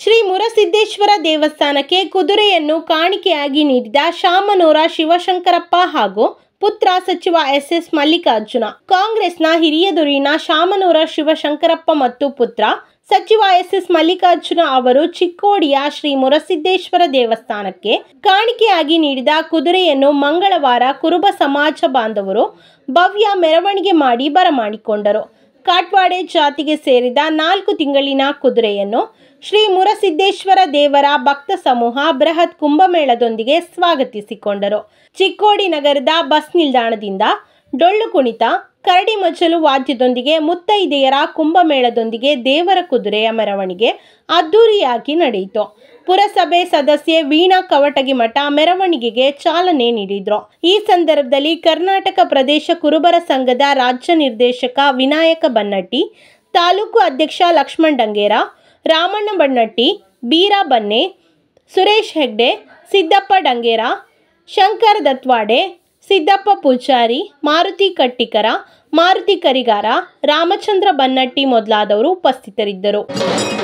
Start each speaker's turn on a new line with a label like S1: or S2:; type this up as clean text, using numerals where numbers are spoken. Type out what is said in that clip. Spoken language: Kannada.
S1: ಶ್ರೀ ಮುರಸಿದ್ದೇಶ್ವರ ದೇವಸ್ಥಾನಕ್ಕೆ ಕುದುರೆಯನ್ನು ಕಾಣಿಕೆಯಾಗಿ ನೀಡಿದ ಶಾಮನೂರ ಶಿವಶಂಕರಪ್ಪ ಹಾಗೂ ಪುತ್ರ ಸಚಿವ ಎಸ್ ಮಲ್ಲಿಕಾರ್ಜುನ. ಕಾಂಗ್ರೆಸ್ನ ಹಿರಿಯ ಧುರೀಣ ಶಾಮನೂರ ಶಿವಶಂಕರಪ್ಪ ಮತ್ತು ಪುತ್ರ ಸಚಿವ ಎಸ್ ಮಲ್ಲಿಕಾರ್ಜುನ ಅವರು ಚಿಕ್ಕೋಡಿಯ ಶ್ರೀ ಮುರಸಿದ್ದೇಶ್ವರ ದೇವಸ್ಥಾನಕ್ಕೆ ಕಾಣಿಕೆಯಾಗಿ ನೀಡಿದ ಕುದುರೆಯನ್ನು ಮಂಗಳವಾರ ಕುರುಬ ಸಮಾಜ ಬಾಂಧವರು ಭವ್ಯ ಮೆರವಣಿಗೆ ಮಾಡಿ ಬರಮಾಡಿಕೊಂಡರು. ಕಾಟ್ವಾಡೆ ಜಾತಿಗೆ ಸೇರಿದ 4 ತಿಂಗಳಿನ ಕುದುರೆಯನ್ನು ಶ್ರೀ ಮುರಸಿದ್ದೇಶ್ವರ ದೇವರ ಭಕ್ತ ಸಮೂಹ ಬೃಹತ್ ಕುಂಭಮೇಳದೊಂದಿಗೆ ಸ್ವಾಗತಿಸಿಕೊಂಡರು. ಚಿಕ್ಕೋಡಿ ನಗರದ ಬಸ್ ನಿಲ್ದಾಣದಿಂದ ಡೊಳ್ಳು ಕುಣಿತ, ಕರಡಿ ಮಜ್ಜಲು ವಾದ್ಯದೊಂದಿಗೆ ಮುತ್ತೈದೆಯರ ಕುಂಭಮೇಳದೊಂದಿಗೆ ದೇವರ ಕುದುರೆಯ ಮೆರವಣಿಗೆ ಅದ್ದೂರಿಯಾಗಿ ನಡೆಯಿತು. ಪುರಸಭೆ ಸದಸ್ಯೆ ವೀಣಾ ಕವಟಗಿಮಠ ಮೆರವಣಿಗೆಗೆ ಚಾಲನೆ ನೀಡಿದರು. ಈ ಸಂದರ್ಭದಲ್ಲಿ ಕರ್ನಾಟಕ ಪ್ರದೇಶ ಕುರುಬರ ಸಂಘದ ರಾಜ್ಯ ನಿರ್ದೇಶಕ ವಿನಾಯಕ ಬನ್ನಟ್ಟಿ, ತಾಲೂಕು ಅಧ್ಯಕ್ಷ ಲಕ್ಷ್ಮಣ್ ಡಂಗೇರ, ರಾಮಣ್ಣ ಬನ್ನಟ್ಟಿ, ಬೀರಾ ಬನ್ನೆ, ಸುರೇಶ್ ಹೆಗ್ಡೆ, ಸಿದ್ದಪ್ಪ ಡಂಗೇರ, ಶಂಕರ್ ದತ್ವಾಡೆ, ಸಿದ್ದಪ್ಪ ಪೂಜಾರಿ, ಮಾರುತಿ ಕಟ್ಟಿಕರ, ಮಾರುತಿ ಕರಿಗಾರ, ರಾಮಚಂದ್ರ ಬನ್ನಟ್ಟಿ ಮೊದಲಾದವರು ಉಪಸ್ಥಿತರಿದ್ದರು.